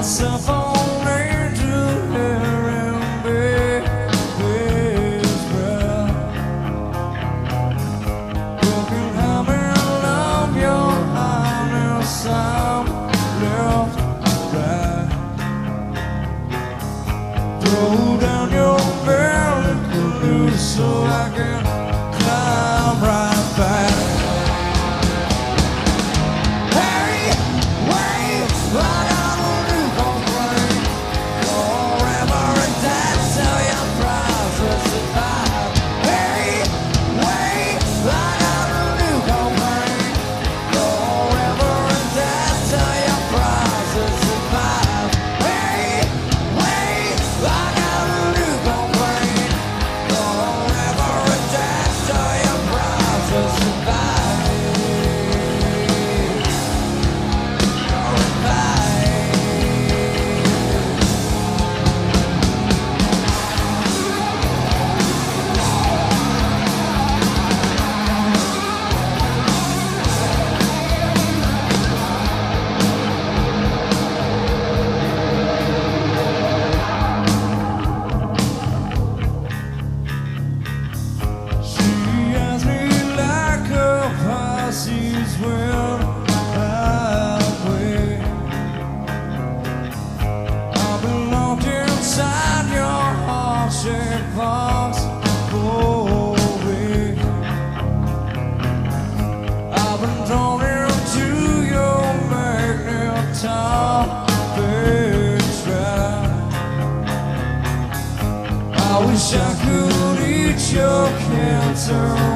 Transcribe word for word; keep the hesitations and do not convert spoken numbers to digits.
myself only to hear him baby's breath. You can have me love your highness, I'm left back. Throw down your umbilical noose so I can climb right back. Pisces will halfway. I've been locked inside your heart-shaped box for a week. I've been drawn into your magnetic trap. I wish I could eat your cancer.